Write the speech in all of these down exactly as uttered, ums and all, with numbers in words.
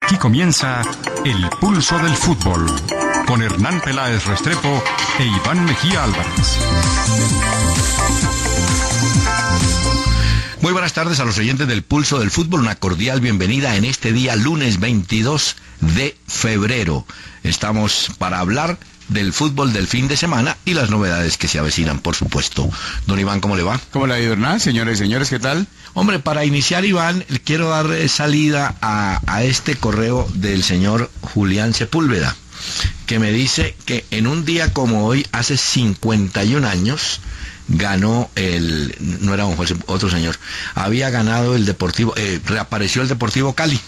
Aquí comienza El Pulso del Fútbol, con Hernán Peláez Restrepo e Iván Mejía Álvarez. Muy buenas tardes a los oyentes del Pulso del Fútbol, una cordial bienvenida en este día lunes veintidós de febrero. Estamos para hablar del fútbol del fin de semana y las novedades que se avecinan, por supuesto. Don Iván, ¿cómo le va? ¿Cómo le ha ido, Hernán? Señores y señores, ¿qué tal? Hombre, para iniciar, Iván, quiero dar salida a, a este correo del señor Julián Sepúlveda, que me dice que en un día como hoy, hace cincuenta y un años, ganó el, no era un juez, otro señor, había ganado el Deportivo, eh, reapareció el Deportivo Cali.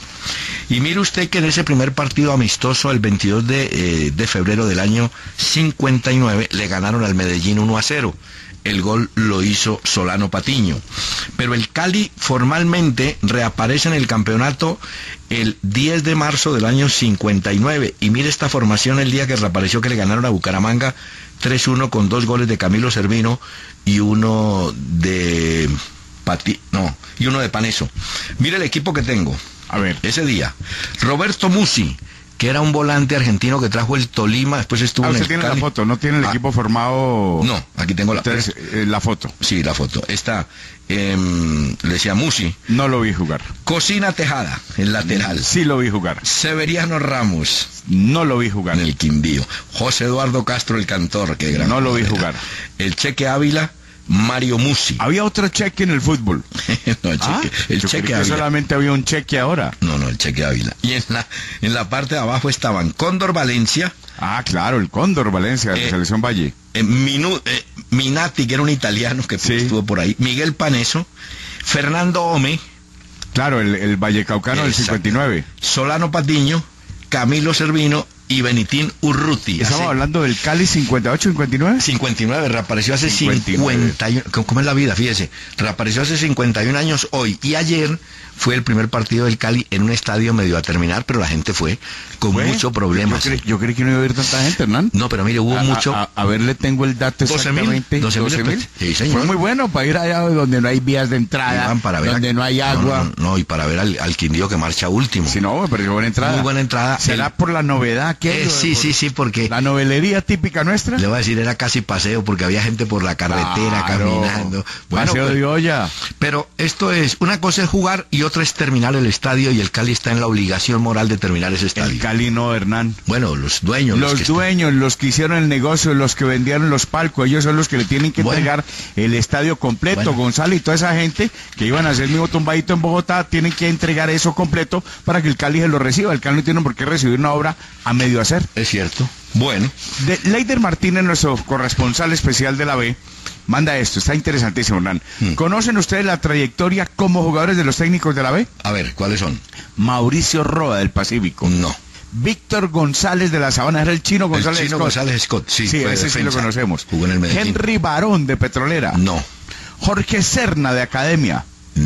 Y mire usted que en ese primer partido amistoso, el veintidós de febrero del año cincuenta y nueve, le ganaron al Medellín uno a cero. El gol lo hizo Solano Patiño. Pero el Cali formalmente reaparece en el campeonato el diez de marzo del año cincuenta y nueve. Y mire esta formación el día que reapareció, que le ganaron a Bucaramanga tres uno con dos goles de Camilo Servino y uno de Pati, no, y uno de Paneso. Mire el equipo que tengo. A ver. Ese día, Roberto Musi, que era un volante argentino que trajo el Tolima, después estuvo ah, en el usted tiene Cali. La foto, no tiene el ah, equipo formado. No, aquí tengo la Entonces, eh, la foto. Sí, la foto. Esta, eh, le decía Musi. No lo vi jugar. Cocina Tejada, el lateral. Sí lo vi jugar. Severiano Ramos. No lo vi jugar. En el Quindío. José Eduardo Castro, el cantor, que gran. No lo vi jugar. El Cheque Ávila. Mario Musi. Había otro cheque en el fútbol. No, el cheque, ah, el yo cheque creí que Ávila. solamente había un cheque ahora. No, no, el Cheque Ávila. Y en la, en la parte de abajo estaban Cóndor Valencia. Ah, claro, el Cóndor Valencia, de eh, la Selección Valle. Eh, Minu, eh, Minati, que era un italiano que sí. estuvo por ahí. Miguel Paneso. Fernando Ome. Claro, el, el Vallecaucano del cincuenta y nueve. Solano Patiño. Camilo Servino y Benitín Urruti. Estamos hace, hablando del Cali cincuenta y ocho cincuenta y nueve. cincuenta y nueve, reapareció hace cincuenta y nueve. cincuenta y uno. ¿Cómo es la vida? Fíjese, reapareció hace cincuenta y un años hoy. Y ayer fue el primer partido del Cali en un estadio medio a terminar, pero la gente fue con ¿Fue? mucho problemas. Yo, yo, creí, yo creí que no iba a haber tanta gente, Hernán. No, pero mire, hubo a, mucho. A, a, a ver, le tengo el dato exactamente. doce mil. Sí, señor. Fue muy bueno para ir allá donde no hay vías de entrada, Iván, para ver donde a, no hay agua. No, no, no, y para ver al, al Quindío que marcha último. Sí, no, pero es buena entrada. Muy buena entrada. ¿Será el, por la novedad que eh, Sí, sí, sí, porque... La novelería típica nuestra. Le voy a decir, era casi paseo, porque había gente por la carretera, claro, caminando. Bueno, paseo pero, de olla. Pero esto es, una cosa es jugar y otra es terminar el estadio, y el Cali está en la obligación moral de terminar ese estadio. El Cali no, Hernán. Bueno, los dueños. Los, los dueños, están... los que hicieron el negocio, los que vendieron los palcos, ellos son los que le tienen que bueno. entregar el estadio completo. Bueno. Gonzalo y toda esa gente que iban a hacer el mismo tumbadito en Bogotá, tienen que entregar eso completo para que el Cali se lo reciba. El Cali no tiene por qué recibir una obra a medio hacer. Es cierto. Bueno. De Leider Martínez, nuestro corresponsal especial de la B, manda esto, está interesantísimo, Hernán. Hmm. ¿Conocen ustedes la trayectoria como jugadores de los técnicos de la B? A ver, ¿cuáles son? Mauricio Roa, del Pacífico. No. Víctor González de la Sabana, era el chino González el chino Scott. González Scott, sí. Sí, ese defensa. Sí lo conocemos. Jugó en el Medellín. Henry Barón, de Petrolera. No. Jorge Serna, de Academia.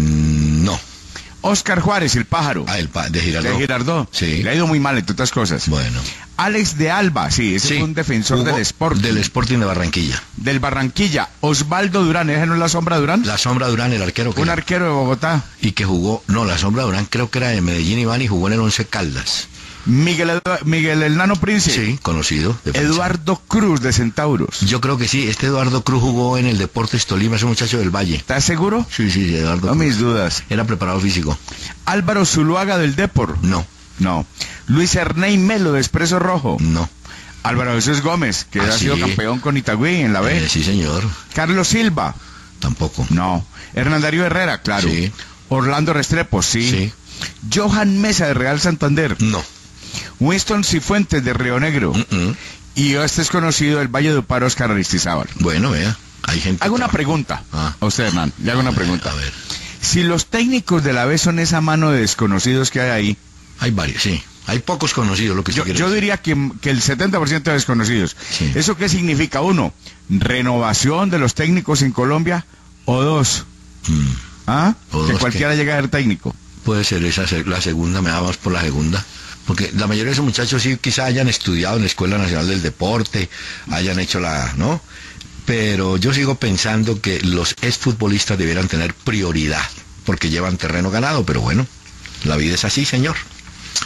Mm, no. Oscar Juárez, el pájaro. Ah, el pa de Girardot. De Girardot. Sí. Le ha ido muy mal, entre otras cosas. Bueno. Alex de Alba, sí, ese sí. fue un defensor Hugo, del Sporting. Del Sporting de Barranquilla. Del Barranquilla. Osvaldo Durán, ¿esa no es la Sombra Durán? La Sombra Durán, el arquero. Que un era. arquero de Bogotá. Y que jugó, no, la Sombra Durán creo que era de Medellín, Iván, y jugó en el Once Caldas. Miguel, Miguel el Nano Prince. Sí, conocido. Defensa. Eduardo Cruz, de Centauros. Yo creo que sí, este Eduardo Cruz jugó en el Deportes Tolima, ese muchacho del Valle. ¿Estás seguro? Sí, sí, sí, Eduardo No Cruz. mis dudas. Era preparado físico. Álvaro Zuluaga, del Depor. No. No. Luis Ernei Melo, de Expreso Rojo. No. Álvaro Jesús Gómez, que ah, ha sí. sido campeón con Itagüí en la B. Eh, sí, señor. Carlos Silva. Tampoco. No. Hernán Darío Herrera, claro. Sí. Orlando Restrepo, sí. Sí. Johan Mesa, de Real Santander. No. Winston Cifuentes, de Río Negro. Uh -uh. Y este es conocido, el Valle de Upar, Oscar Aristizábal. Bueno, vea, hay gente... Hago una trabaja. pregunta ah. a usted, Hernán. Le hago una a pregunta. Ver, a ver. Si los técnicos de la B son esa mano de desconocidos que hay ahí... Hay varios, sí. Hay pocos conocidos, lo que yo, quiere yo decir. diría que, que el setenta por ciento de desconocidos. Sí. ¿Eso qué significa? Uno, renovación de los técnicos en Colombia, o dos, Mm. ¿ah? O que dos cualquiera que... llegue a ser técnico. Puede ser esa la segunda, me damos por la segunda. Porque la mayoría de esos muchachos sí quizá hayan estudiado en la Escuela Nacional del Deporte, hayan hecho la, ¿no? Pero yo sigo pensando que los exfutbolistas debieran tener prioridad, porque llevan terreno ganado, pero bueno, la vida es así, señor.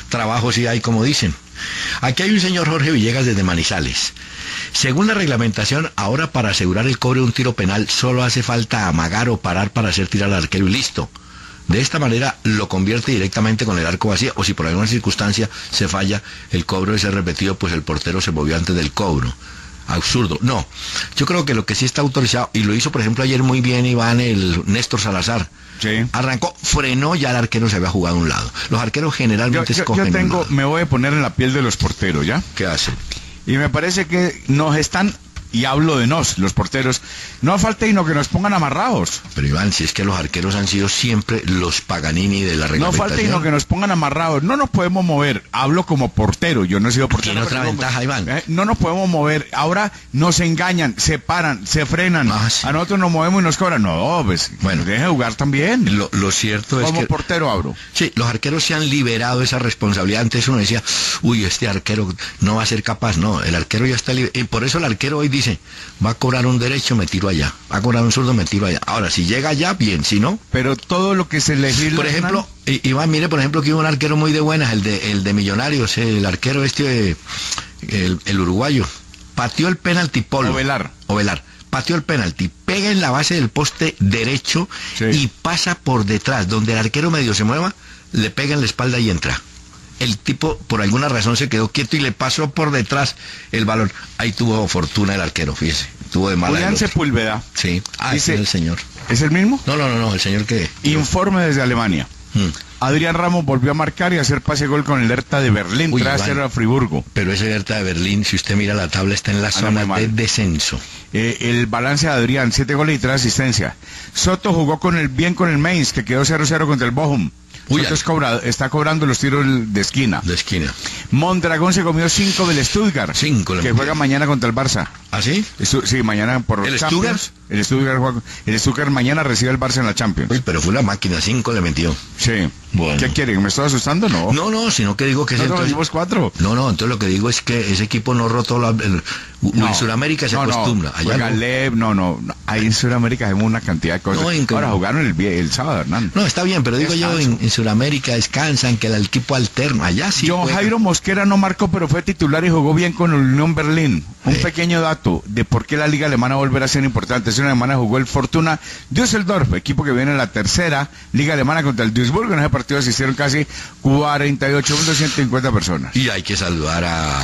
trabajo sí hay, como dicen. Aquí hay un señor Jorge Villegas desde Manizales. Según la reglamentación, ahora para asegurar el cobro de un tiro penal solo hace falta amagar o parar para hacer tirar al arquero y listo. De esta manera lo convierte directamente con el arco vacío, o si por alguna circunstancia se falla, el cobro debe ser repetido, pues el portero se movió antes del cobro. Absurdo. No, yo creo que lo que sí está autorizado, y lo hizo por ejemplo ayer muy bien Iván, el Néstor Salazar. Sí. Arrancó, frenó, ya el arquero se había jugado a un lado. Los arqueros generalmente yo, yo, escogen yo tengo, un lado. me voy a poner en la piel de los porteros, ¿ya? ¿Qué hacen? Y me parece que nos están, y hablo de nos, los porteros, no falta sino que nos pongan amarrados. Pero Iván, si es que los arqueros han sido siempre los Paganini de la No reglamentación. falta sino que nos pongan amarrados, no nos podemos mover, hablo como portero, yo no he sido portero. Tiene otra pero ventaja, Iván. Eh, no nos podemos mover, ahora nos engañan, se paran, se frenan, Ah, sí. a nosotros nos movemos y nos cobran, no, pues, Bueno. bueno, deje de jugar también. Lo, lo cierto es Como que... portero abro. Sí, los arqueros se han liberado de esa responsabilidad. Antes uno decía, uy, este arquero no va a ser capaz. No, el arquero ya está libre. Y por eso el arquero hoy dice, va a cobrar un derecho, me tiro allá. Va a cobrar un zurdo, me tiro allá. Ahora, si llega allá, bien. Si no... Pero todo lo que se legisla... Por ejemplo, I- Iván, mire, por ejemplo, que hubo un arquero muy de buenas, el de, el de Millonarios, el arquero este, eh, el, el uruguayo. Pateó el penalti Polo. Ovelar. Ovelar. Pateó el penalti, pega en la base del poste derecho Sí. y pasa por detrás. Donde el arquero medio se mueva, le pega en la espalda y entra. El tipo, por alguna razón, se quedó quieto y le pasó por detrás el balón. Ahí tuvo fortuna el arquero, fíjese. Tuvo de mala Julián el otro. Sepúlveda. Sí. Ah, Dice- ese es el señor. ¿Es el mismo? No, no, no, no, el señor que... Informe desde Alemania. Hmm. Adrián Ramos volvió a marcar y a hacer pase gol con el Hertha de Berlín, Uy, tras Iván. cero a Friburgo. Pero ese Hertha de Berlín, si usted mira la tabla, está en la Anda zona muy mal. de descenso. Eh, el balance de Adrián, siete goles y tres asistencias. Soto jugó con el bien con el Mainz, que quedó cero cero contra el Bochum. Uy, Soto ay. es cobrado- está cobrando los tiros de esquina. De esquina. Mondragón se comió cinco del Stuttgart, Cinco le que metió. juega mañana contra el Barça. ¿Ah, sí? Estu- sí, mañana por ¿El Champions. Stuttgart? El Stuttgart juega- el Stuttgart mañana recibe al Barça en la Champions. Uy, pero fue una máquina, cinco le metió. Sí. Bueno. ¿Qué quieren? ¿Me estoy asustando? No. No, no, sino que digo que ese Nosotros entonces... hicimos cuatro. No, no, entonces lo que digo es que ese equipo no rotó la... el- en Sudamérica se no, acostumbra. No, Allá juega no. Lev, no, no, no. Ahí en Sudamérica hacemos una cantidad de cosas. No, en- Ahora jugaron el, vie- el sábado, Hernán. No, está bien, pero digo yo, en, Descanso. en Sudamérica descansan, que el equipo alterno, allá sí John juega. Jairo Mosquera no marcó, pero fue titular y jugó bien con el Unión Berlín. Un Sí. pequeño dato de por qué la liga alemana volverá a ser importante. Hace una semana jugó el Fortuna Düsseldorf, equipo que viene en la tercera liga alemana contra el Duisburg. En ese partido asistieron casi cuarenta y ocho mil doscientas cincuenta personas. Y hay que saludar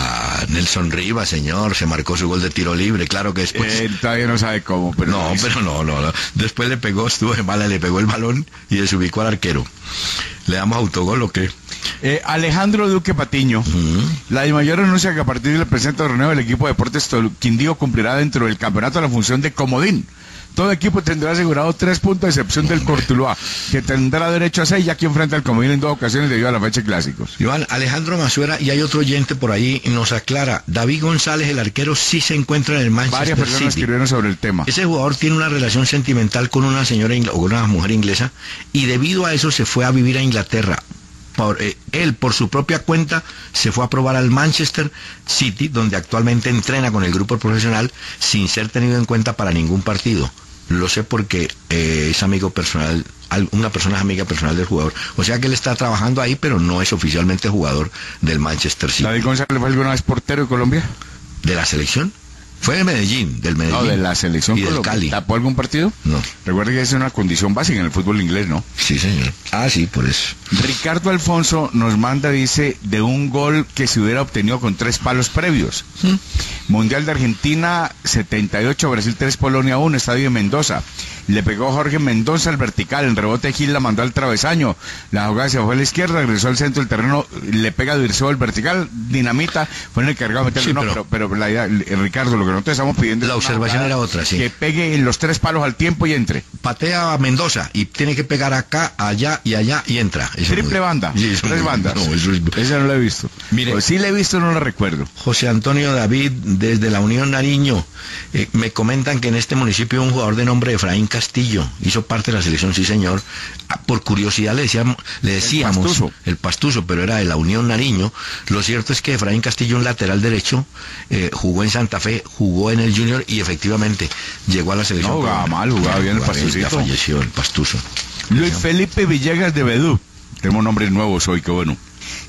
a Nelson Rivas, señor, se marcó su gol de tiro libre, claro que después... Él todavía no sabe cómo, pero no, lo hizo. pero no, no, no. Después le pegó, estuvo de mala, le pegó el balón y desubicó al arquero. ¿Le damos autogol o qué? Eh, Alejandro Duque Patiño. Ujú. La mayor anuncia que a partir del presente torneo el equipo de Deportes Quindío cumplirá dentro del campeonato la función de comodín. Todo equipo tendrá asegurado tres puntos a excepción del Cortuluá, que tendrá derecho a seis ya que enfrenta al comodín en dos ocasiones debido a la fecha de clásicos. Iván, Alejandro Masuera, y hay otro oyente por ahí, nos aclara, David González, el arquero, sí se encuentra en el Varias Manchester personas City. escribieron sobre el tema. Ese jugador tiene una relación sentimental con una señora ingl- o con una mujer inglesa, y debido a eso se fue a vivir a Inglaterra. Por, eh, él, por su propia cuenta, se fue a probar al Manchester City, donde actualmente entrena con el grupo profesional, sin ser tenido en cuenta para ningún partido. Lo sé porque eh, es amigo personal, al- una persona es amiga personal del jugador. O sea que él está trabajando ahí, pero no es oficialmente jugador del Manchester City. ¿David González fue alguna vez portero de Colombia? ¿De la selección? Fue de Medellín, del Medellín. No, de la selección y del Colombia. Cali. ¿Tapó algún partido? No. Recuerde que es una condición básica en el fútbol inglés, ¿no? Sí, señor. Ah, sí, por eso. Ricardo Alfonso nos manda, dice, de un gol que se hubiera obtenido con tres palos previos. ¿Mm? Mundial de Argentina, setenta y ocho, Brasil tres, Polonia uno, estadio de Mendoza. Le pegó Jorge Mendoza al vertical, en rebote Gil la mandó al travesaño. La jugada se fue a la izquierda, regresó al centro del terreno, le pega a Dirceu al vertical, dinamita, fue en el cargado de meterlo. Sí, no, pero- pero, pero la idea, eh, Ricardo, lo que nosotros estamos pidiendo es La una observación jugada era otra, sí. que pegue en los tres palos al tiempo y entre. Patea a Mendoza y tiene que pegar acá, allá y allá y entra. Eso Triple no- banda, Sí, eso tres no- bandas. No, eso es- Esa no la he visto. Mire. Pues sí la he visto, no la recuerdo. José Antonio David, desde la Unión Nariño, eh, me comentan que en este municipio hay un jugador de nombre Efraín Castillo, hizo parte de la selección, sí señor. Ah, por curiosidad le decíamos, le decíamos Pastuso. el Pastuso, pero era de la Unión Nariño. Lo cierto es que Efraín Castillo, un lateral derecho, eh, jugó en Santa Fe, jugó en el Junior y efectivamente llegó a la selección. No, jugaba mal, jugaba bien el Jugaba bien, Pastusito. Ya falleció el Pastuso. Luis Felipe Villegas de Bedú. Tenemos nombres nuevos hoy, qué bueno.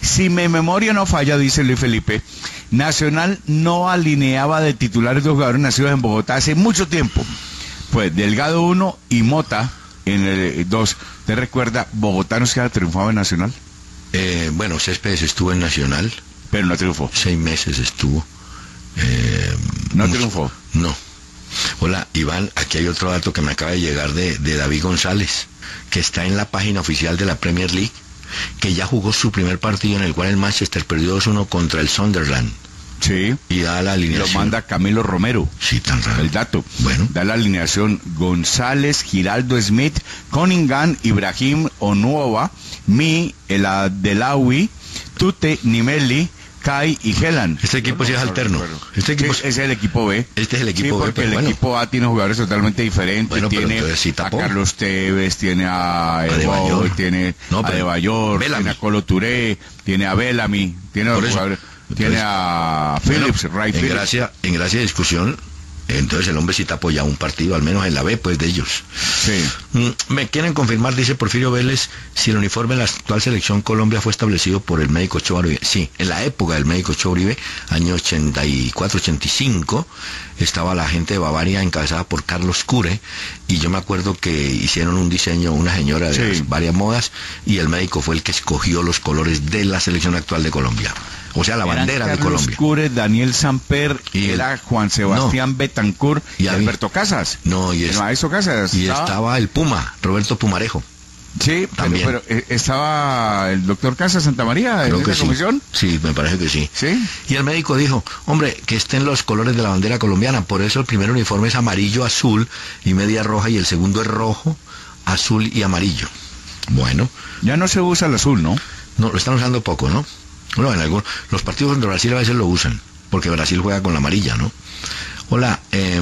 Si mi memoria no falla, dice Luis Felipe, Nacional no alineaba de titulares de jugadores nacidos en Bogotá hace mucho tiempo. Pues Delgado uno y Mota en el dos. ¿Te recuerda bogotanos que ha triunfado en Nacional? Eh, bueno, Céspedes estuvo en Nacional. Pero no triunfó. Seis meses estuvo. Eh, ¿No triunfó? No. Hola, Iván, aquí hay otro dato que me acaba de llegar de, de David González, que está en la página oficial de la Premier League, que ya jugó su primer partido en el cual el Manchester perdió dos uno contra el Sunderland. Sí. Y da la alineación. Lo manda Camilo Romero. Sí, tan raro. El dato. Bueno. Da la alineación: González, Giraldo Smith, Cunningham, Ibrahim Onuova, Mi, El Adelawi, Tute, Nimelli, Kai y Helan. Este equipo sí es alterno. Este equipo sí, es el equipo B. Este es el equipo sí, porque B. el bueno. equipo A tiene jugadores totalmente diferentes. Bueno, tiene sí a Carlos Tevez, tiene a Adebayor, tiene no, a Adebayor, tiene a Colo Touré, tiene a Bellamy, tiene a jugadores. Tiene a Phillips, bueno, Ray en Phillips. Gracia, en gracia de discusión, entonces el hombre sí tapó ya un partido, al menos en la B, pues, de ellos. Sí. Mm, me quieren confirmar, dice Porfirio Vélez, si el uniforme de la actual selección Colombia fue establecido por el médico Ochoa Uribe. Sí, en la época del médico Ochoa Uribe, año ochenta y cuatro ochenta y cinco, estaba la gente de Bavaria encabezada por Carlos Cure, y yo me acuerdo que hicieron un diseño, una señora de sí. varias modas, y el médico fue el que escogió los colores de la selección actual de Colombia. O sea, la bandera de Colombia. Cure, Daniel Samper, y era el, Juan Sebastián no, Betancourt y, y Alberto Casas. No, y el es, maestro Casas. Y estaba, estaba el Puma, Roberto Pumarejo. Sí, también. Pero, pero estaba el doctor Casas Santamaría en esa sí. comisión. Sí, me parece que sí. Sí. Y el médico dijo, hombre, que estén los colores de la bandera colombiana. Por eso el primer uniforme es amarillo, azul y media roja, y el segundo es rojo, azul y amarillo. Bueno. Ya no se usa el azul, ¿no? No, lo están usando poco, ¿no? Bueno, en algunos, los partidos contra Brasil a veces lo usan, porque Brasil juega con la amarilla, ¿no? Hola, eh,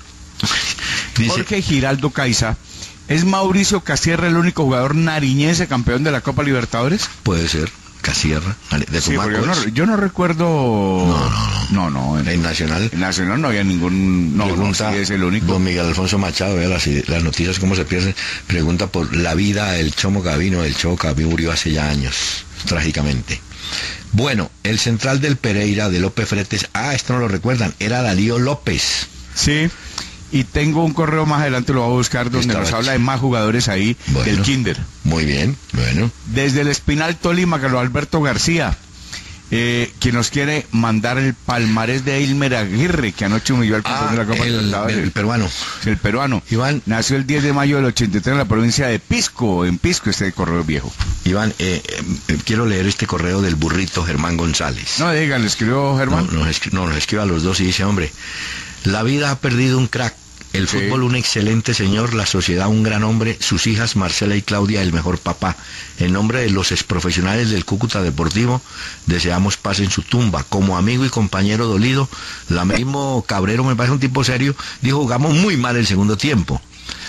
dice, Jorge Giraldo Caiza, ¿es Mauricio Casierra el único jugador nariñense campeón de la Copa Libertadores? Puede ser, Casierra, de sí, yo, no, yo no recuerdo... No, no, no. No, no. En, en Nacional... En Nacional no había ningún... No, pregunta, no sí es el único. Don Miguel Alfonso Machado, vea las, las noticias cómo se pierden, pregunta por la vida del Chomo Gavino. El Chomo Gavino murió hace ya años, trágicamente. Bueno, el central del Pereira, de López Fretes, ah, esto no lo recuerdan, era Darío López. Sí, y tengo un correo más adelante, lo voy a buscar, donde Estaba nos habla de más jugadores ahí, bueno, del Kinder. Muy bien, bueno. Desde el Espinal Tolima, Carlos Alberto García, eh, que nos quiere mandar el palmarés de Ilmer Aguirre, que anoche humilló al campeón ah, de la Copa el, Libertadores. El, el peruano. El peruano. Iván. Nació el diez de mayo del ochenta y tres en la provincia de Pisco, en Pisco, este correo viejo. Iván, eh, eh, quiero leer este correo del burrito Germán González. No, diga, ¿le escribió Germán? No, nos escri no, nos escribe a los dos y dice, hombre, la vida ha perdido un crack. El sí. fútbol un excelente señor, la sociedad un gran hombre, sus hijas Marcela y Claudia el mejor papá. En nombre de los exprofesionales del Cúcuta Deportivo, deseamos paz en su tumba. Como amigo y compañero dolido, la mismo Cabrero, me parece un tipo serio, dijo, jugamos muy mal el segundo tiempo.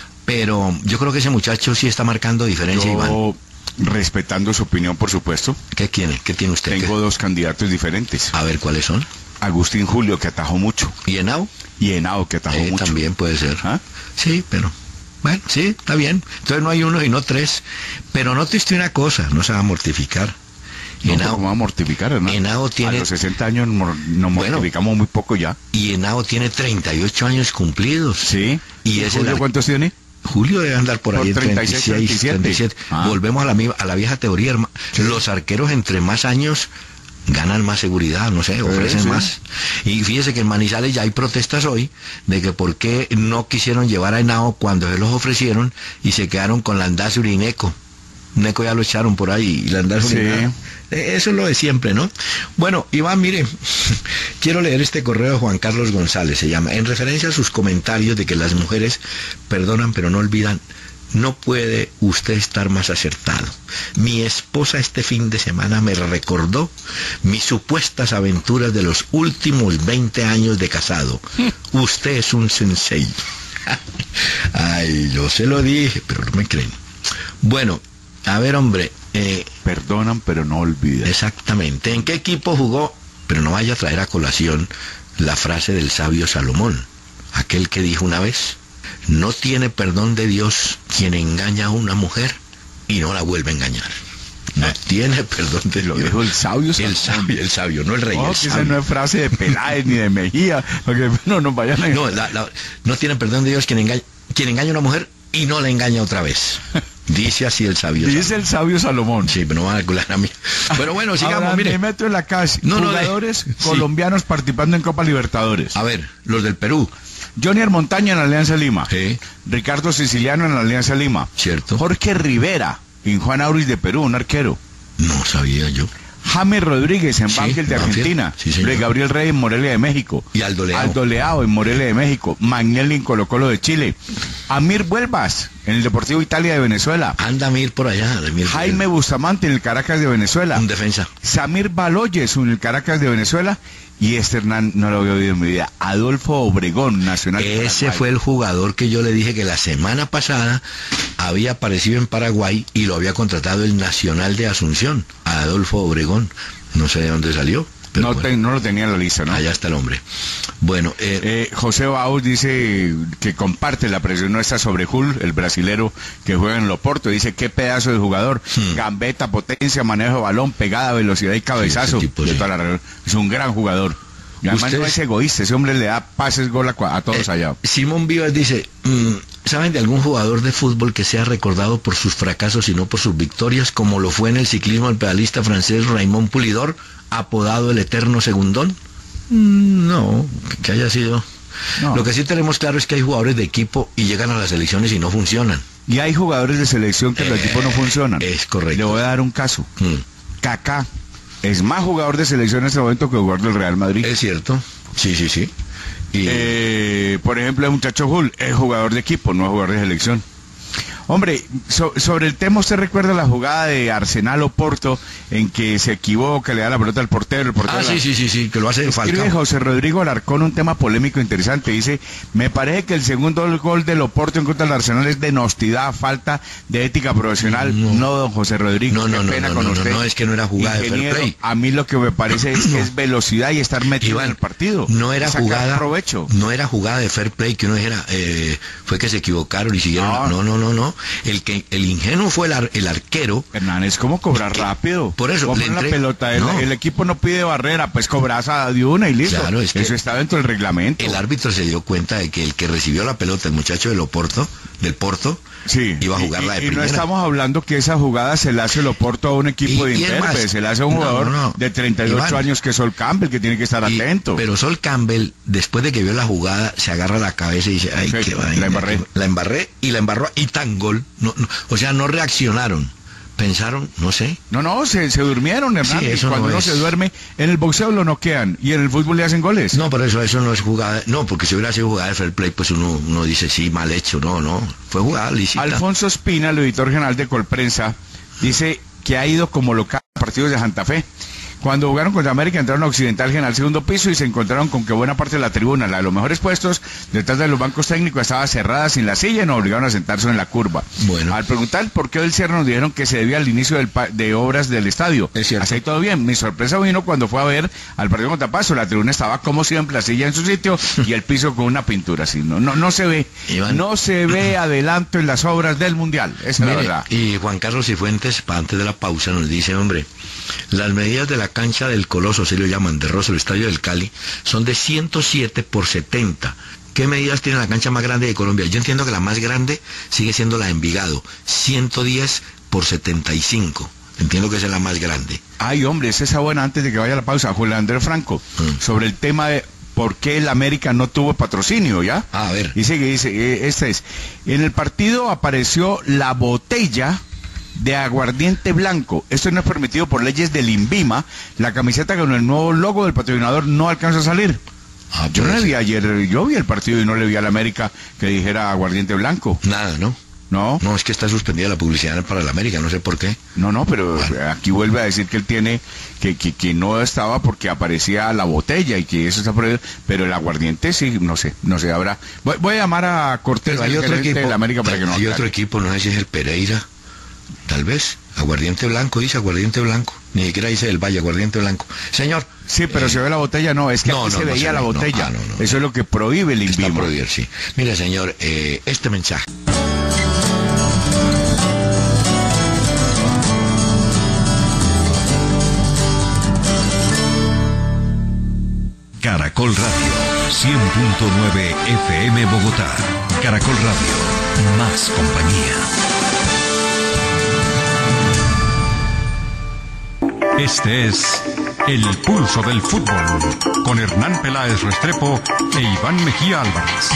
Pero yo creo que ese muchacho sí está marcando diferencia, yo... Iván. Respetando su opinión, por supuesto. ¿Qué tiene? ¿Qué tiene usted? Tengo ¿Qué? dos candidatos diferentes. A ver, ¿cuáles son? Agustín Julio, que atajó mucho. ¿Y Henao? Y Henao, que atajó eh, mucho. También puede ser. ¿Ah? Sí, pero... Bueno, sí, está bien. Entonces no hay uno y no tres. Pero note usted una cosa, no se va a mortificar. No, Henao, ¿cómo va a mortificar, hermano? Henao tiene... A los sesenta años nos mortificamos bueno, muy poco ya. Y Henao tiene treinta y ocho años cumplidos. Sí. ¿Y, ¿Y ese Julio la... cuántos tiene? Julio debe andar por, por ahí en treinta y seis, treinta y siete. treinta y siete. Ah. Volvemos a la, a la vieja teoría, hermano. Sí. Los arqueros entre más años ganan más seguridad, no sé, ofrecen sí, sí. más. Y fíjese que en Manizales ya hay protestas hoy de que por qué no quisieron llevar a Henao cuando se los ofrecieron y se quedaron con Landázuri y Neco. Neco ya lo echaron por ahí y Landázuri sí. nada. Eso es lo de siempre, ¿no? Bueno, Iván, mire, quiero leer este correo de Juan Carlos González, se llama, en referencia a sus comentarios de que las mujeres perdonan pero no olvidan. No puede usted estar más acertado. Mi esposa este fin de semana me recordó mis supuestas aventuras de los últimos veinte años de casado. Usted es un sensei. Ay, yo se lo dije, pero no me creen. Bueno, a ver, hombre. Eh, Perdonan, pero no olvidan. Exactamente. ¿En qué equipo jugó? Pero no vaya a traer a colación la frase del sabio Salomón, aquel que dijo una vez: no tiene perdón de Dios quien engaña a una mujer y no la vuelve a engañar. no tiene perdón de Lo Dios. dijo el sabio El Salomón. sabio, el sabio, no el rey. No, el que esa sabio. no es frase de Peláez ni de Mejía, porque no nos vayan a... No, la- la- no tiene perdón de Dios quien engaña, quien engaña a una mujer y no la engaña otra vez. Dice así el sabio. Dice el sabio Salomón. Sí, pero no van a cular a mí. Pero bueno, sigamos, Ahora mire. me meto en la casa. No, no, Jugadores de- sí. colombianos participando en Copa Libertadores. A ver, los del Perú. Johnny Montaña en la Alianza Lima. Sí, Ricardo Siciliano en la Alianza Lima. cierto. Jorge Rivera en Juan Auris de Perú, un arquero. No sabía yo. James Rodríguez en Sí, Banfield de Banfield. Argentina. Sí, señor. Luis Gabriel Rey en Morelia de México. Y Aldo Leao. Aldo Leao en Morelia de México. Magnelli en Colo Colo de Chile. Amir Vuelvas en el Deportivo Italia de Venezuela. Anda Mir por allá. de Mir por Jaime allá. Bustamante en el Caracas de Venezuela. Un defensa. Samir Baloyes en el Caracas de Venezuela. Y este Hernán, no lo había oído en mi vida. Adolfo Obregón, Nacional de Ese Paraguay. fue el jugador que yo le dije que la semana pasada había aparecido en Paraguay y lo había contratado el Nacional de Asunción, Adolfo Obregón. No sé de dónde salió. Pero No, bueno, te- no lo tenía en la lista, ¿no? allá está el hombre. Bueno, eh, Eh, José Baus dice que comparte la presión nuestra sobre Hull, el brasilero que juega en Loporto. Dice, qué pedazo de jugador. Hmm. Gambeta, potencia, manejo de balón, pegada, velocidad y cabezazo. Sí, ese tipo, de sí. toda la re- es un gran jugador. Y además Ustedes- no es egoísta, ese hombre le da pases, gol a, cua- a todos eh, allá. Simón Vivas dice, mm, ¿saben de algún jugador de fútbol que sea recordado por sus fracasos y no por sus victorias, como lo fue en el ciclismo el pedalista francés Raymond Pulidor, apodado el Eterno Segundón? Mm, no, que haya sido... No. Lo que sí tenemos claro es que hay jugadores de equipo y llegan a las elecciones y no funcionan. Y hay jugadores de selección que los Eh, equipos no funcionan. es correcto. Le voy a dar un caso. Mm, Kaká es más jugador de selección en este momento que jugador del Real Madrid. es cierto, sí, sí, sí. Y, Eh, por ejemplo, el muchacho Hull es jugador de equipo, no es jugador de selección. Hombre, so- sobre el tema, ¿usted recuerda la jugada de Arsenal Oporto en que se equivoca, le da la pelota al portero, el portero ah, la- sí, sí, sí, sí, que lo hace Escribe Falcao. José Rodrigo Alarcón un tema polémico interesante. Dice, me parece que el segundo gol del Oporto en contra del Arsenal es de honestidad, falta de ética profesional. No. No, don José Rodrigo, No, no, qué no, pena no, con no, no, usted. no, es que no era jugada de fair Ingeniero, play. a mí lo que me parece es que es velocidad y estar metido Iván, en el partido. no era Sacar jugada, provecho. no era jugada de fair play que uno dijera, eh, fue que se equivocaron y siguieron. No. No, no, no, no. El que el ingenuo fue el, ar- el arquero. Hernán, es como cobrar Que- rápido. por eso, Como le poner entre- la pelota, el, no. el equipo no pide barrera, pues cobras a de una y listo. Claro, es que eso está dentro del reglamento. El árbitro se dio cuenta de que el que recibió la pelota, el muchacho del Oporto, del Porto, Sí, iba a y- jugarla de y, y no primera. estamos hablando que esa jugada se la hace el Oporto a un equipo Y- de y es más, intérpretes, se la hace a un no, jugador no, no. de treinta y ocho Iván. años que es Sol Campbell, que tiene que estar Y- atento. Pero Sol Campbell, después de que vio la jugada, se agarra la cabeza y dice, ay, Sí, qué la vaina, embarré. qué- La embarré y la embarró y tan gol. No, no, o sea, no reaccionaron. Pensaron, no sé. No, no, se, se durmieron, Hernán. Sí, y eso cuando no uno es. se duerme, en el boxeo lo noquean y en el fútbol le hacen goles. No, pero eso, eso no es jugada. No, porque si hubiera sido jugada de fair play, pues uno, uno dice, sí, mal hecho. No, no. Fue jugada lícita. Alfonso Espina, el editor general de Colprensa, dice que ha ido como local a partidos de Santa Fe. Cuando jugaron contra América entraron a Occidental General segundo piso y se encontraron con que buena parte de la tribuna, la de los mejores puestos, detrás de los bancos técnicos, estaba cerrada sin la silla y nos obligaron a sentarse en la curva. Bueno. Al preguntar por qué del cierre nos dijeron que se debía al inicio del pa- de obras del estadio. Es cierto. Hasta ahí todo bien. Mi sorpresa vino cuando fue a ver al partido contra Pasto. La tribuna estaba como siempre, la silla en su sitio y el piso con una pintura así. No, no, no se ve. Iván. No se ve adelanto en las obras del Mundial. Esa es la Mire, verdad. y Juan Carlos Cifuentes, pa- antes de la pausa, nos dice, hombre, las medidas de la cancha del Coloso, así lo llaman, de Rosso, el estadio del Cali, son de ciento siete por setenta. ¿Qué medidas tiene la cancha más grande de Colombia? Yo entiendo que la más grande sigue siendo la de Envigado, ciento diez por setenta y cinco. Entiendo que esa es la más grande. Ay, hombre, es esa buena antes de que vaya a la pausa. Juan Andrés Franco, Mm. sobre el tema de por qué el América no tuvo patrocinio, ¿ya? Ah, a ver. Dice que dice, eh, esta es, en el partido apareció la botella de aguardiente blanco. Esto no es permitido por leyes del INVIMA. La camiseta con el nuevo logo del patrocinador no alcanza a salir. Ah, Yo no pues, le vi ayer, yo vi el partido y no le vi al América que dijera aguardiente blanco. Nada, ¿no? No, No, es que está suspendida la publicidad para el América, no sé por qué. no, no, pero Bueno. aquí vuelve a decir que él tiene, que, que, que no estaba porque aparecía la botella y que eso está prohibido, pero el aguardiente sí, no sé, no sé, habrá. Voy, voy a llamar a Cortés, Pero hay el otro gerente equipo, de la América, para que no hay aclare. otro equipo, no sé si es el Pereira, tal vez, aguardiente blanco, dice aguardiente blanco, ni siquiera dice el Valle, aguardiente blanco. Señor. Sí, pero eh, se ve la botella, no, es que no, aquí no, se no veía se la ve, no, botella. ah, no, no, eso es lo que prohíbe el Está INVIMA. prohibido, sí. Mire, señor, eh, este mensaje. Caracol Radio, cien punto nueve F M Bogotá. Caracol Radio, más compañía. Este es El Pulso del Fútbol, con Hernán Peláez Restrepo e Iván Mejía Álvarez.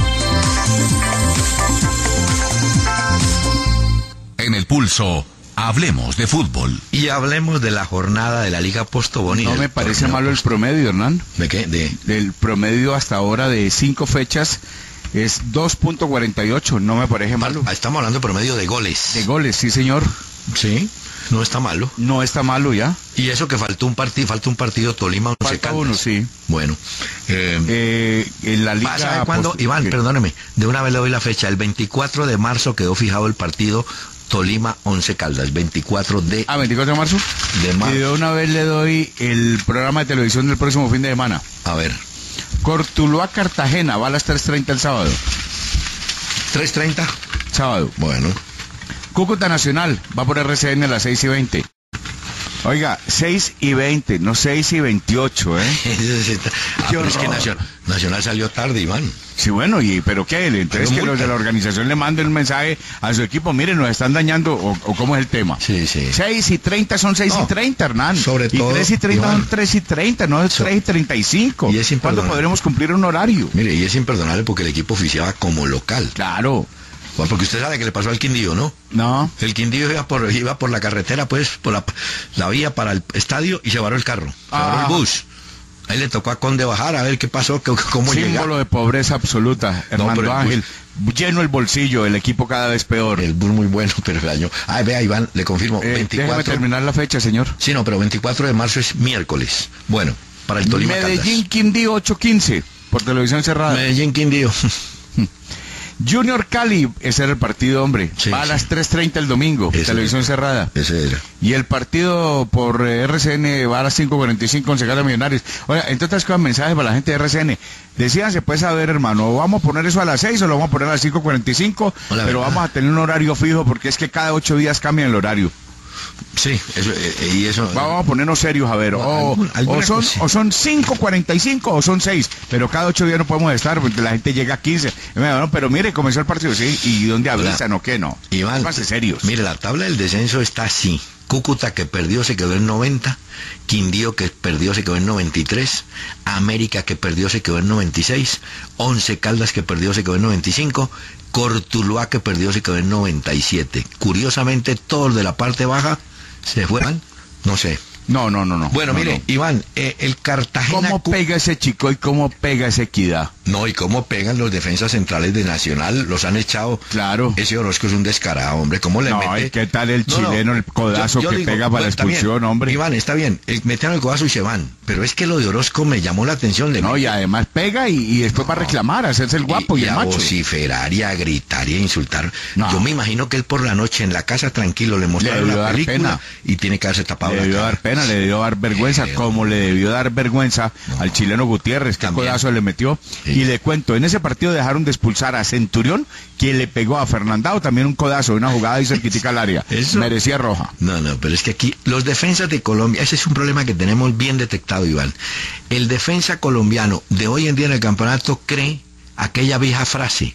En El Pulso, hablemos de fútbol. Y hablemos de la jornada de la Liga Postobón. No me parece malo el promedio, Hernán. ¿De qué? De... El promedio hasta ahora de cinco fechas es dos punto cuarenta y ocho, no me parece malo. Estamos hablando de promedio de goles. De goles, sí señor. Sí, no está malo. No está malo ya. Y eso que faltó un partido, falta un partido Tolima Once Falta Caldas. uno, sí. Bueno. Eh, eh, en la Liga... ¿Sabe cuándo? Post... Iván, ¿Qué? perdóneme, de una vez le doy la fecha. El veinticuatro de marzo quedó fijado el partido Tolima Once Caldas. veinticuatro de... Ah, veinticuatro de marzo. De marzo. Y de una vez le doy el programa de televisión del próximo fin de semana. A ver. Cortuluá Cartagena, va a las tres treinta el sábado. ¿tres treinta? Sábado. Bueno. Cúcuta Nacional, va por R C N a las seis y veinte. Oiga, seis y veinte, no seis y veintiocho, ¿eh? ah, pero es que Nacional, Nacional salió tarde, Iván. Sí, bueno, y pero ¿qué? Entonces que los de la organización le manden un mensaje a su equipo, miren, nos están dañando, o, o ¿cómo es el tema? Sí, sí. seis y treinta son seis no, y treinta, Hernán. Sobre y todo, tres y treinta Iván, son tres y treinta, no es so, tres y treinta y cinco. Y es ¿Cuándo podremos cumplir un horario? Mire, y es imperdonable porque el equipo oficiaba como local. Claro. Bueno, porque usted sabe que le pasó al Quindío, ¿no? No. El Quindío iba por, iba por la carretera, pues, por la, la vía para el estadio y se varó el carro. Se ah. varó el bus. Ahí le tocó a Conde bajar a ver qué pasó, qué, cómo llegar. Símbolo de pobreza absoluta, Hernando no, Ángel. Bus, lleno el bolsillo, el equipo cada vez peor. El bus muy bueno, pero el daño. Ay, vea, Iván, le confirmo. Eh, veinticuatro... Déjame terminar la fecha, señor. Sí, no, pero veinticuatro de marzo es miércoles. Bueno, para el Tolima Medellín Caldas. Quindío ocho quince, por televisión cerrada. Medellín Quindío. Junior Cali, ese era el partido, hombre. Sí, va a sí. las tres treinta el domingo, Ese televisión era. cerrada. Ese era. Y el partido por eh, R C N va a las cinco cuarenta y cinco, Once Caldas Millonarios. Oiga, entre otras cosas, mensajes para la gente de R C N. Decíanse, pues, a ver, hermano, ¿vamos a poner eso a las seis o lo vamos a poner a las cinco cuarenta y cinco? Hola, pero verdad. vamos a tener un horario fijo porque es que cada ocho días cambia el horario. Sí, eso, eh, y eso... Vamos a ponernos serios, a ver, o, Algún- alguna o son cosa. o son cinco cuarenta y cinco o son seis, pero cada ocho días no podemos estar, porque la gente llega a quince. Bueno, pero mire, comenzó el partido, sí, ¿y dónde avisan o qué no? Iván, Pónganse serios. mire, la tabla del descenso está así. Cúcuta, que perdió, se quedó en noventa. Quindío, que perdió, se quedó en noventa y tres. América, que perdió, se quedó en noventa y seis. Once Caldas, que perdió, se quedó en noventa y cinco. Cortuluá, que perdió, se quedó en noventa y siete. Curiosamente, todos de la parte baja se fueron, no sé. No, no, no, no. Bueno, no, mire, no. Iván, eh, el Cartagena... ¿Cómo Cu- pega ese chico y cómo pega esa equidad? No, y cómo pegan los defensas centrales de Nacional, los han echado. Claro. Ese Orozco es un descarado, hombre, ¿cómo le No, mete? ¿y qué tal el No, no, chileno, el codazo yo- yo que digo, pega para la está bien, expulsión, hombre? Iván, está bien, el, metieron el codazo y se van, pero es que lo de Orozco me llamó la atención. De No, y además pega y, y después va a reclamar, a hacerse el guapo y, y el a macho. vociferar y a gritar y a insultar. No. Yo me imagino que él por la noche en la casa tranquilo le mostraron debió la dar película pena. y tiene que haberse tapado Le la debió cara. dar pena, le debió dar vergüenza, Eh, como le debió dar vergüenza No. al chileno Gutiérrez, que También. codazo le metió. Sí. Y le cuento, en ese partido dejaron de expulsar a Centurión, quien le pegó a Fernandao también un codazo, una jugada ahí cerquitica al área. Eso- Merecía roja. No, no, pero es que aquí los defensas de Colombia, ese es un problema que tenemos bien detectado, Iván. El defensa colombiano de hoy en día en el campeonato cree aquella vieja frase: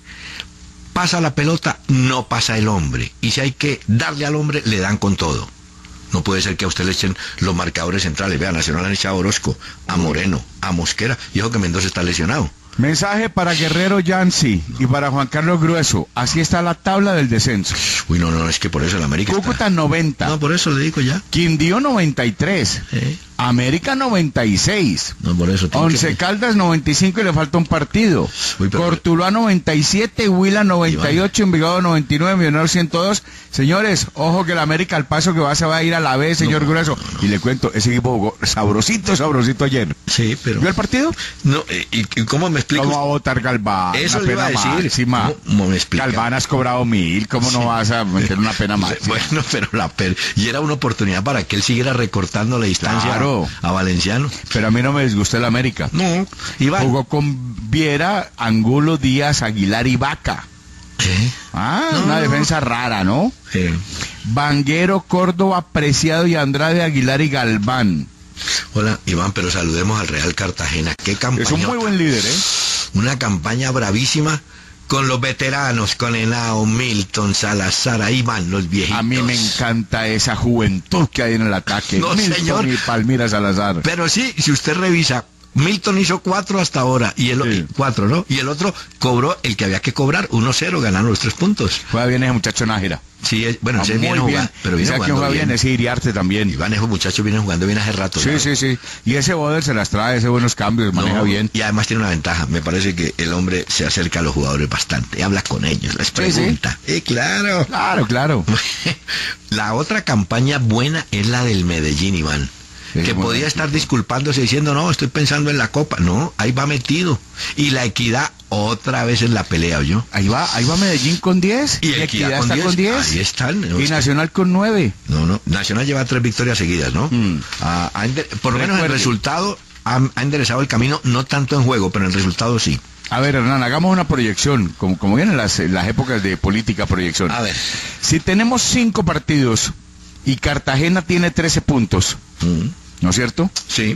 pasa la pelota, no pasa el hombre. Y si hay que darle al hombre, le dan con todo. No puede ser que a usted le echen los marcadores centrales. Vean, Nacional han echado a Orozco, a Moreno, a Mosquera, y ojo que Mendoza está lesionado. Mensaje para Guerrero Yancy y para Juan Carlos Grueso. Así está la tabla del descenso. Uy, no, no, es que por eso el América Cúcuta está... noventa, No, por eso le digo ya. Quindío noventa y tres, ¿Eh? América noventa y seis, No, por eso. tiene Once que- Caldas noventa y cinco y le falta un partido. Uy, pero- Cortuluá noventa y siete, Huila noventa y ocho, Envigado noventa y nueve, Millonarios ciento dos. Señores, ojo que el América al paso que va se va a ir a la B, señor No, Grueso. no, no. Y le cuento, ese equipo jugó sabrosito, sabrosito ayer. Sí, pero... ¿Vio el partido? No, eh, ¿y, y cómo me explico? ¿Cómo va a votar Galván? Eso Una le iba a pena decir. máxima. ¿Cómo- cómo me explica? Galván has cobrado mil, ¿cómo no Sí. vas a meter una pena máxima? Bueno, pero la per- y era una oportunidad para que él siguiera recortando la distancia Claro. a, a Valenciano. Pero a mí no me disgustó el América. No, Iván. Jugó con Viera, Angulo, Díaz, Aguilar y Vaca. ¿Eh? Ah, No, una no. defensa rara, ¿no? Eh, Vanguero, Córdoba, Preciado y Andrade, Aguilar y Galván. Hola, Iván, pero saludemos al Real Cartagena. Qué campaña. Es un muy buen líder, ¿eh? Una campaña bravísima con los veteranos, con Henao, Milton, Salazar, ahí van los viejitos. A mí me encanta esa juventud que hay en el ataque. No, Milton señor. y Palmira Salazar. Pero sí, si usted revisa, Milton hizo cuatro hasta ahora, y el Sí. cuatro, ¿no? Y el otro cobró el que había que cobrar, uno cero, ganaron los tres puntos. Juega bien ese muchacho Nájera. Sí, es, bueno, Ah, ese muy viene bien. jugando, pero viene ¿Sabe quién jugando juega bien? bien. Ese Iriarte también. Iván, esos muchachos vienen jugando bien hace rato. Sí, ¿no? sí, sí. Y ese Boder se las trae, ese buenos cambios, maneja No, bien. Y además tiene una ventaja, me parece que el hombre se acerca a los jugadores bastante, habla con ellos, les pregunta. Sí, claro. Claro, claro. La otra campaña buena es la del Medellín, Iván. Sí, que bueno, podía estar disculpándose diciendo, no, estoy pensando en la Copa. No, ahí va metido. Y la Equidad otra vez en la pelea, ¿oyó? Ahí va, ahí va Medellín con diez. Y Equidad con está diez. con diez. Ahí están. Y Nacional con nueve. No, no. Nacional lleva tres victorias seguidas, ¿no? Mm. Ah, ha ende- por lo menos el Recuerde. resultado ha, ha enderezado el camino, no tanto en juego, pero en el resultado sí. A ver, Hernán, hagamos una proyección, como, como vienen las, las épocas de política, proyección. A ver. Si tenemos cinco partidos y Cartagena tiene trece puntos, Mm, ¿no es cierto? sí.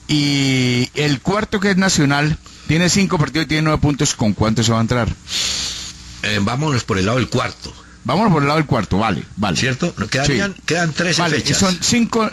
Y el cuarto, que es Nacional, tiene cinco partidos y tiene nueve puntos, ¿con cuánto se va a entrar? Eh, vámonos por el lado del cuarto, Vámonos por el lado del cuarto, vale, vale. ¿cierto? Quedarían, Sí. Quedan trece Vale, fechas. son cinco,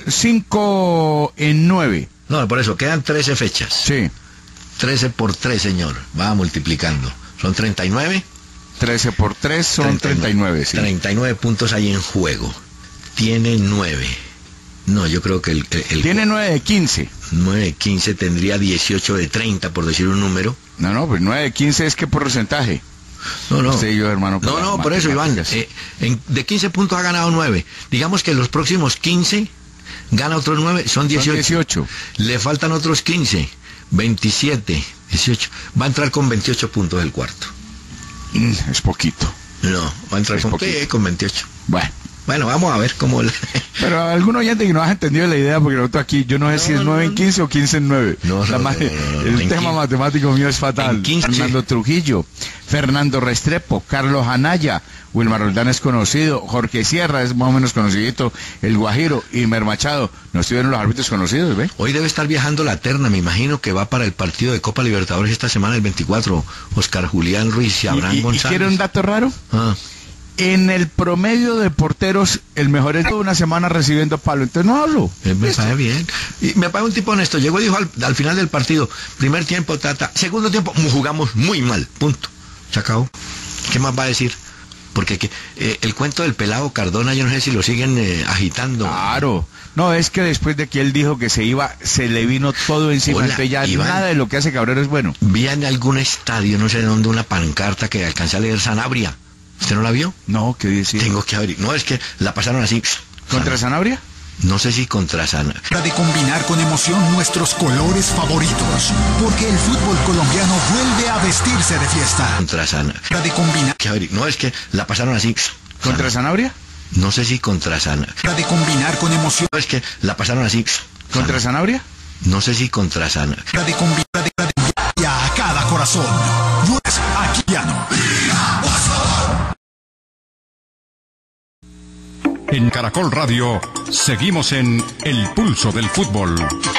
cinco en nueve. No, por eso, quedan trece fechas. Sí, trece por tres, señor. Va multiplicando. Son treinta y nueve. trece por tres son treinta y nueve, sí. treinta y nueve puntos hay en juego. Tiene nueve. No, yo creo que el, el, el Tiene nueve de quince. nueve de quince tendría dieciocho de treinta, por decir un número. No, no, pues nueve de quince es que por porcentaje. No, no. Usted y yo, hermano, No, por no, las por eso, Iván. matemáticas. eh, en- de quince puntos ha ganado nueve. Digamos que los próximos quince gana otros nueve, son dieciocho. Son dieciocho. Le faltan otros quince, veintisiete, dieciocho. Va a entrar con veintiocho puntos el cuarto. Mm, es poquito. No, va a entrar Es con, poquito. sí, con veintiocho. Bueno. Bueno, vamos a ver cómo... le- Pero algún oyente que no has entendido la idea, porque nosotros aquí, yo no sé No, si es no, nueve en no. quince o quince en nueve. No, La no, ma- no, no, no, el en tema quince. matemático mío es fatal. En quince. Fernando Trujillo, Fernando Restrepo, Carlos Anaya, Wilmar Roldán es conocido, Jorge Sierra es más o menos conocidito, El Guajiro, Imer Machado. No estuvieron los árbitros conocidos, ¿ve? Hoy debe estar viajando la terna, me imagino que va para el partido de Copa Libertadores esta semana, el veinticuatro. Oscar Julián Ruiz y Abraham Y, y, y González. quiere un dato raro. Ah, En el promedio de porteros, el mejor es toda una semana recibiendo palo. Entonces no hablo. eh, me parece bien. Y me parece un tipo honesto. Llegó y dijo al, al final del partido, primer tiempo, tata, segundo tiempo, mu- jugamos muy mal, punto. Se acabó. ¿Qué más va a decir? Porque que, eh, el cuento del pelado Cardona, yo no sé si lo siguen eh, agitando. Claro. No, es que después de que él dijo que se iba, se le vino todo encima. Hola, Entonces ya Iván. nada de lo que hace Cabrera es bueno. Vi en algún estadio, no sé de dónde, una pancarta que alcancé a leer Sanabria. ¿Usted no la vio? No, ¿qué decir? Tengo que abrir. No, es que la pasaron así. ¿Contra Sanabria? No sé si contra Sana. De combinar con emoción nuestros colores favoritos, porque el fútbol colombiano vuelve a vestirse de fiesta. Contra Sana. De combinar, Que abrir. No, es que la pasaron así. ¿Contra Sanabria? No sé si contra Sana. de combinar con emoción, No, es que la pasaron así. ¿Contra Sanabria? No sé si contra Sana. de combinar de, de- y a cada corazón. No es aquí ya no. En Caracol Radio seguimos en El Pulso del Fútbol.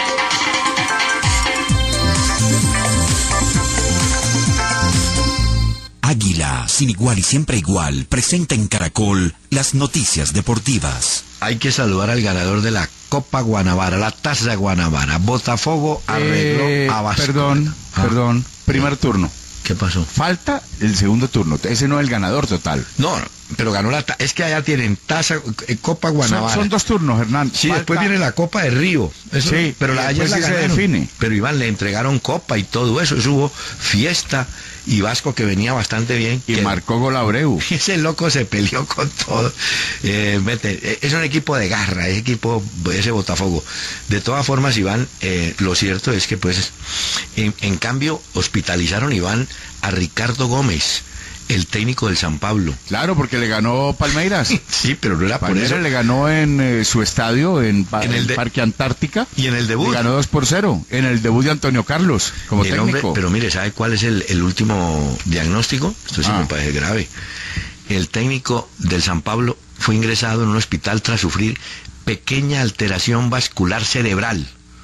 Águila, sin igual y siempre igual, presenta en Caracol las noticias deportivas. Hay que saludar al ganador de la Copa Guanabara, la Taza Guanabara. Botafogo arregló Eh, a Vasco. perdón, Ah, perdón. Primer turno. ¿Qué pasó? Falta el segundo turno. Ese no es el ganador total. No, pero ganó la ta- es que allá tienen Taza, eh, Copa Son, Guanabara. son dos turnos, Hernán. Sí, Falta- después viene la Copa de Río. Eso, Sí, pero la y ayer después la sí se ganaron. define. Pero Iván, le entregaron Copa y todo eso. Eso hubo fiesta y Vasco que venía bastante bien. Y que- marcó gol Abreu. Ese loco se peleó con todo. Eh, vete, eh, es un equipo de garra, ese equipo, ese Botafogo. De todas formas, Iván, eh, lo cierto es que, pues, en, en cambio, hospitalizaron, Iván, a Ricardo Gómez, el técnico del San Pablo. Claro, porque le ganó Palmeiras. Sí, pero no era por Palmeiras eso. le ganó en eh, su estadio, en, pa- En el el de- Parque Antártica. Y en el debut. Le ganó dos por cero. En el debut de Antonio Carlos, como El técnico. hombre- pero mire, ¿sabe cuál es el, el último diagnóstico? Esto sí Ah. me parece grave. El técnico del San Pablo fue ingresado en un hospital tras sufrir pequeña alteración vascular cerebral.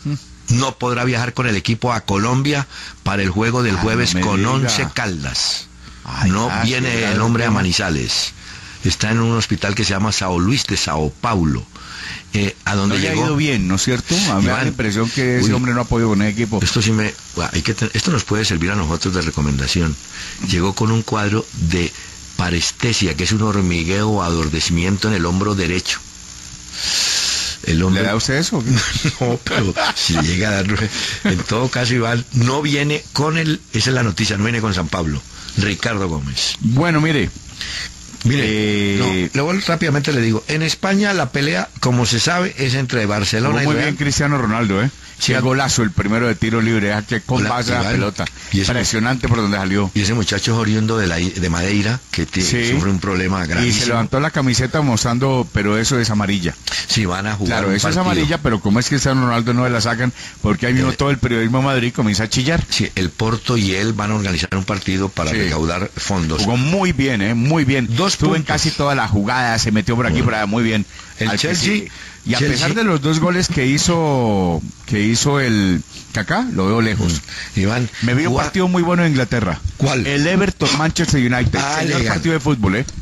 no podrá viajar con el equipo a Colombia para el juego del Ay, jueves no me con diga. Once Caldas. Ay, no ah, viene qué el hombre a tema. Manizales. Está en un hospital que se llama Sao Luis de Sao Paulo. Eh, a donde No le ha llegó. ido bien, ¿no es cierto? A mí me da Iván, la impresión que ese uy, hombre no ha podido con el equipo. Esto sí me, hay que ten- esto nos puede servir a nosotros de recomendación. Llegó con un cuadro de parestesia, que es un hormigueo o adormecimiento en el hombro derecho. El hombre... ¿Le da usted eso? No, pero si llega a darlo. En todo caso, Iván, no viene con el, esa es la noticia, no viene con San Pablo. Ricardo Gómez. Bueno, mire, Mire, Eh, no, luego rápidamente le digo, en España la pelea, como se sabe, es entre Barcelona jugó y muy Real. bien Cristiano Ronaldo, ¿eh? Sí, Qué a- golazo el primero de tiro libre, ¿eh? Qué con Hola, base la Iván. pelota. Y ese- Impresionante por donde salió. Y ese muchacho es oriundo de, la, i- de Madeira, que ti- Sí. sufre un problema Y gravísimo. se levantó la camiseta mostrando, pero eso es amarilla. Sí, van a jugar Claro, un eso es partido. amarilla, pero como es Cristiano Ronaldo no se la sacan, porque ahí mismo El- todo el periodismo de Madrid comienza a chillar. Sí, el Porto y él van a organizar un partido para Sí. recaudar fondos. Jugó muy bien, ¿eh? Muy bien. Dos Estuvo en puntos. casi toda la jugada, se metió por aquí, por allá, muy bien. El Al que Chelsea- sí. Y a Chelsea- pesar de los dos goles que hizo que hizo el Kaká, lo veo lejos. Iván, Me vi un gua- partido muy bueno en Inglaterra. ¿Cuál? El Everton Manchester United. Ah, Señor le gan- partido de fútbol, ¿eh?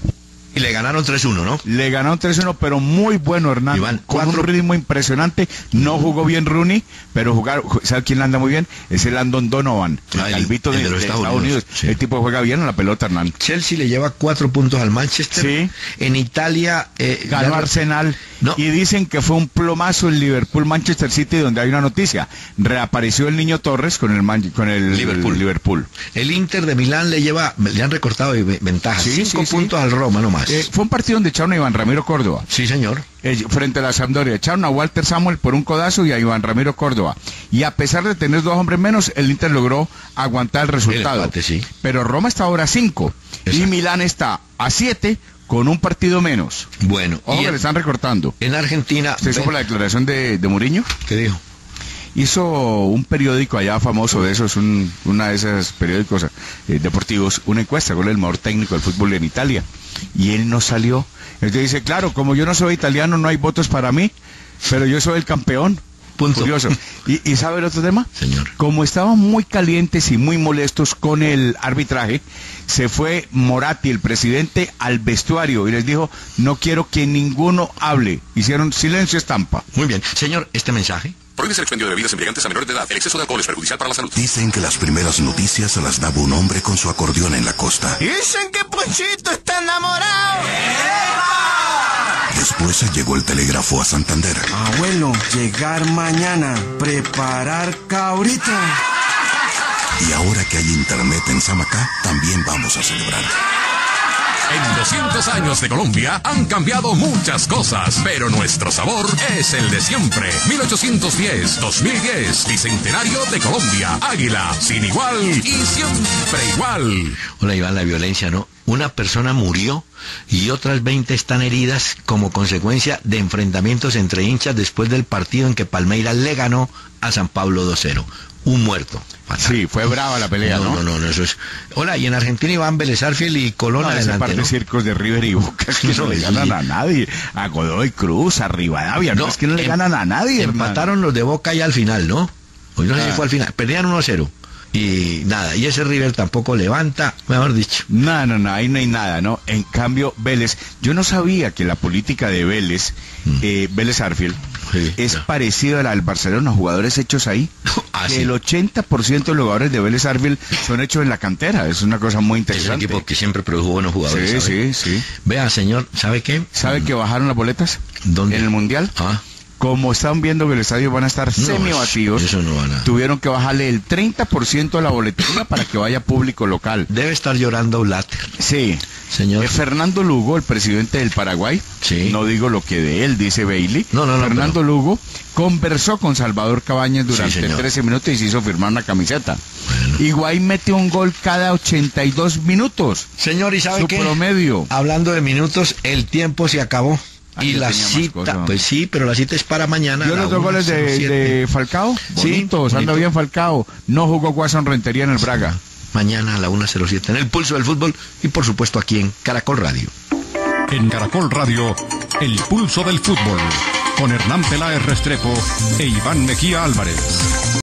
y le ganaron tres uno, ¿no? Le ganaron tres uno, pero muy bueno, Hernán. Iván, con cuatro- un ritmo impresionante. No jugó bien Rooney, pero jugar, ¿sabe quién anda muy bien? Es el Landon Donovan, el Ah, el- calvito el de, de los de Estados Estados Unidos. Unidos, sí. El tipo juega bien a la pelota, Hernán. Chelsea le lleva cuatro puntos al Manchester. Sí. En Italia... Eh, Ganó ya- Arsenal. No. Y dicen que fue un plomazo el Liverpool-Manchester City, donde hay una noticia. Reapareció el niño Torres con el, Man- con el Liverpool. Liverpool. El Inter de Milán le lleva... Le han recortado ve- ventaja. Sí, Cinco sí, sí. puntos al Roma nomás. Eh, fue un partido donde echaron a Iván Ramiro Córdoba. Sí, señor. Eh, frente a la Sampdoria, echaron a Walter Samuel por un codazo y a Iván Ramiro Córdoba. Y a pesar de tener dos hombres menos, el Inter logró aguantar el resultado. El empate, sí. Pero Roma está ahora a cinco y Exacto. Milán está a siete con un partido menos. Bueno, Ojo y que en, le están recortando. en Argentina... ¿Usted supo ve- la declaración de, de Mourinho? ¿Qué dijo? Hizo un periódico allá famoso de esos, un, una de esos periódicos eh, deportivos, una encuesta con el mejor técnico del fútbol en Italia. Y él no salió. Entonces dice, claro, como yo no soy italiano, no hay votos para mí, pero yo soy el campeón. Punto. Curioso. ¿Y, ¿Y sabe el otro tema? Señor. Como estaban muy calientes y muy molestos con el arbitraje, se fue Moratti, el presidente, al vestuario y les dijo, no quiero que ninguno hable. Hicieron silencio estampa. Muy bien. Señor, este mensaje... Prohíbese el expendio de bebidas embriagantes a menores de edad. El exceso de alcohol es perjudicial para la salud. Dicen que las primeras noticias se las daba un hombre con su acordeón en la costa. Dicen que Ponchito está enamorado. Después llegó el telégrafo a Santander. Abuelo, llegar mañana, preparar cabrito. Y ahora que hay internet en Samacá, también vamos a celebrar. En doscientos años de Colombia han cambiado muchas cosas, pero nuestro sabor es el de siempre. mil ochocientos diez, dos mil diez, Bicentenario de Colombia. Águila, sin igual y siempre igual. Hola, Iván, la violencia, ¿no? Una persona murió y otras veinte están heridas como consecuencia de enfrentamientos entre hinchas después del partido en que Palmeiras le ganó a San Pablo dos cero. Un muerto. Fatal. Sí, fue brava la pelea, ¿no? No, no, no, eso es... Hola, y en Argentina Iván Vélez Arfiel y Colón No, ese adelante, par de ¿no? circos de River y Boca es que no, No, le sí. ganan a nadie. A Godoy Cruz, a Rivadavia, no, es que no le em- ganan a nadie, hermano. Empataron los de Boca ya al final, ¿no? Pues no sé Ah. si fue al final. Perdían uno a cero. Y nada, y ese River tampoco levanta, mejor dicho. No, no, no, ahí no hay nada, ¿no? En cambio, Vélez, yo no sabía que la política de Vélez, Mm. eh, Vélez Arfield, Sí, es ya. parecida a la del Barcelona, jugadores hechos ahí. Ah, Que sí. el ochenta por ciento de los jugadores de Vélez Arfield son hechos en la cantera, es una cosa muy Es un interesante. equipo que siempre produjo buenos jugadores. Sí, ¿sabe? sí, sí. Vea, señor, ¿sabe qué? ¿Sabe que bajaron las boletas? ¿Dónde? En el Mundial. Ah, Como están viendo que el estadio van a estar No, semi vacíos, eso no van a- tuvieron que bajarle el treinta por ciento a la boletería para que vaya público local. debe estar llorando Blatter. Sí. Señor. Eh, Fernando Lugo, el presidente del Paraguay, Sí. no digo lo que de él, dice Bailey. No, no, no, Fernando pero- Lugo conversó con Salvador Cabañas durante señor. trece minutos y se hizo firmar una camiseta. Bueno. Higuaín mete un gol cada ochenta y dos minutos. Señor, ¿y sabe Su qué? promedio. Hablando de minutos, el tiempo se acabó. Ah, y yo la tenía más cita, cosas. pues sí, pero la cita es para mañana. ¿Vio a la los dos goles de, una cero siete. de Falcao? Sí, Bonitos, anda bonito. bien Falcao. No jugó Guasón Rentería en el Braga. Mañana a la una cero siete en el Pulso del Fútbol y por supuesto aquí en Caracol Radio. En Caracol Radio, el pulso del fútbol. con Hernán Peláez Restrepo e Iván Mejía Álvarez.